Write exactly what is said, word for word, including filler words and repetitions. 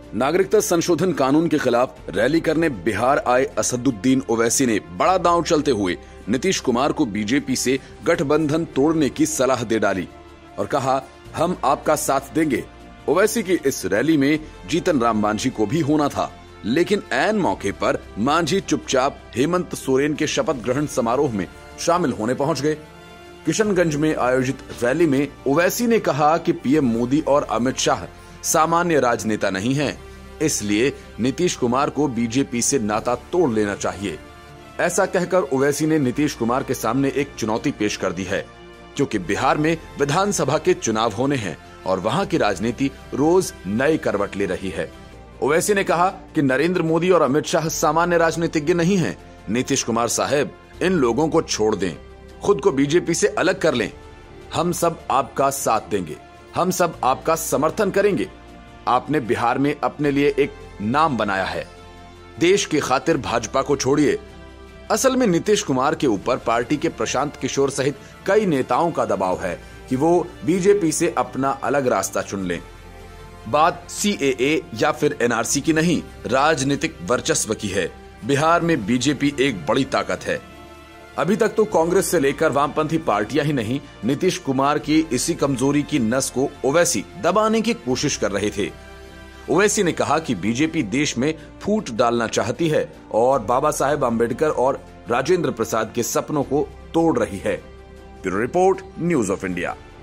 नागरिकता संशोधन कानून के खिलाफ रैली करने बिहार आए असदुद्दीन ओवैसी ने बड़ा दांव चलते हुए नीतीश कुमार को बीजेपी से गठबंधन तोड़ने की सलाह दे डाली और कहा, हम आपका साथ देंगे। ओवैसी की इस रैली में जीतन राम मांझी को भी होना था, लेकिन ऐन मौके पर मांझी चुपचाप हेमंत सोरेन के शपथ ग्रहण समारोह में शामिल होने पहुंच गए। किशनगंज में आयोजित रैली में ओवैसी ने कहा कि पीएम मोदी और अमित शाह सामान्य राजनेता नहीं हैं, इसलिए नीतीश कुमार को बीजेपी से नाता तोड़ लेना चाहिए। ऐसा कहकर ओवैसी ने नीतीश कुमार के सामने एक चुनौती पेश कर दी है, क्योंकि बिहार में विधानसभा के चुनाव होने हैं और वहां की राजनीति रोज नए करवट ले रही है। ओवैसी ने कहा कि नरेंद्र मोदी और अमित शाह सामान्य राजनीतिज्ञ नहीं हैं। नीतीश कुमार साहब, इन लोगों को छोड़ दें, खुद को बीजेपी से अलग कर लें। हम सब आपका साथ देंगे, हम सब आपका समर्थन करेंगे। आपने बिहार में अपने लिए एक नाम बनाया है, देश की खातिर भाजपा को छोड़िए। असल में नीतीश कुमार के ऊपर पार्टी के प्रशांत किशोर सहित कई नेताओं का दबाव है कि वो बीजेपी से अपना अलग रास्ता चुन लें। बात सीएए या फिर एनआरसी की नहीं, राजनीतिक वर्चस्व की है। बिहार में बीजेपी एक बड़ी ताकत है। अभी तक तो कांग्रेस से लेकर वामपंथी पार्टियां ही नहीं, नीतीश कुमार की इसी कमजोरी की नस को ओवैसी दबाने की कोशिश कर रहे थे। ओवैसी ने कहा कि बीजेपी देश में फूट डालना चाहती है और बाबा साहेब अम्बेडकर और राजेंद्र प्रसाद के सपनों को तोड़ रही है। Bureau report, news of India.